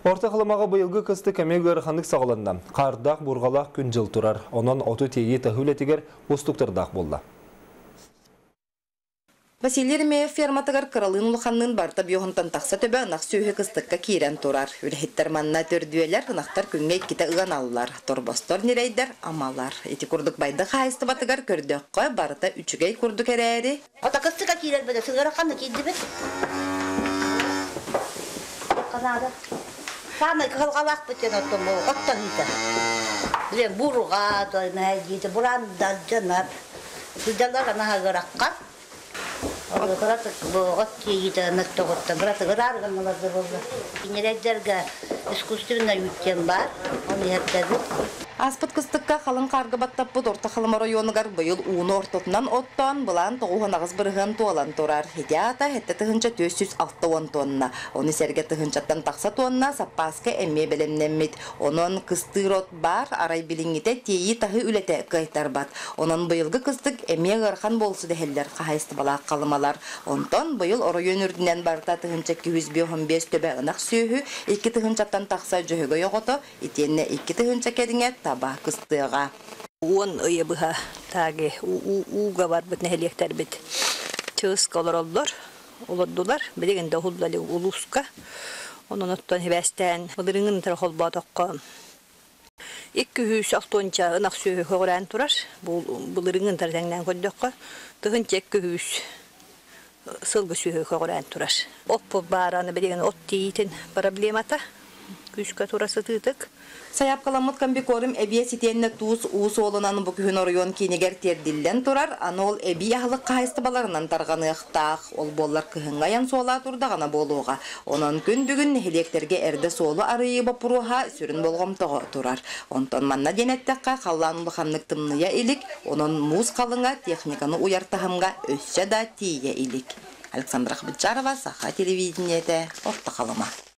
Орта қылымаға бұйылғы кісті көмегер қандық сағылында. Қардақ бұрғалақ күн жыл тұрар. Онын оту тегі тәхүлетігер ұстықтырдақ болды. Василий Ремеев ферматыгар кыралын улханнын барта биохонтан тақса төбе ынақ сүйі кыстыққа кейрен тұрар. Үлхеттер манна төрдуелер ынақтар күнге кете ыған алылар. Торбостор нерейдер амалар. Эти курдук байды қайысты батыгар көрдөкқой барыта үчігей курдук әрәрі. Ота кыстыққа кейрен беді, сығыра қанды кейді бет. Қанады. Қаны қылғалақ бітен оттың бұл, оттың еді. Білен бұруға, бұрандар, жанар. Күдалар анаға ғыраққан. Ордукарат богот кийите нактоготта брат грарган наларды болду. Инердерге искусственно үттен бар. Оны яттады. Аспыт кыстыкка халын карга баттаппыт орта халыма районугар быйыл уunu ортотунан оттон былан тоғуын ағыз бірғын туалан турар. Хедиата хетті тыхынча 460 тонна. Оны серге тыхынчаттан тақса тонна саппаска әмме белемнеммит. Онын кыстырот бар арай билиңите тейі тахы үлете кайтар бат. Онын быйылғы кыстык әмме ғырхан болсы дәхелдер қағайсты балақ қалымалар. Онтон быйыл оройон үрдінен барта тыхынча 215 төбе ынақ сүйі 2 тыхынчаттан тақса жөйгі йоғыты, итенне 2 тыхынча кәдіңе таба кыстыға. Он ыйыбыға тағы уға бар бұтны хелектер біт. Чығыс қалар олырдылар. Білегінде ұлдалы ұлысқа. Onun ottun hevestен бұлырыңын тұрақол бадаққа. 260 ынақ сөйі қоғыран тұрар. Бұлырыңын тұрдаңнан көддіққа. Тұғын 200 сылғы сөйі қоғыран тұрар. Оппы бараны білеген от дейтін проблемата. Күшқа турасы тыдық. Саяп каламыт камбикорым эбие ситенне туус уус олынан бу күн оройон кинегер тердилден турар, аны ол эби яхлык кайсты баларынан тарганы ыктак, ол боллар кыһыңаян сола турдагана болууга. Онон күн бүгүн электерге эрде солу арыйы бапуруха сүрүн болгомтого турар. Онтон манна денеттекка калланылы ханнык тымная илик, онон муз калыңа техниканы уяртахымга өссө да тие илик. Александра Хабычарова, Саха телевидениете, Орта Калыма.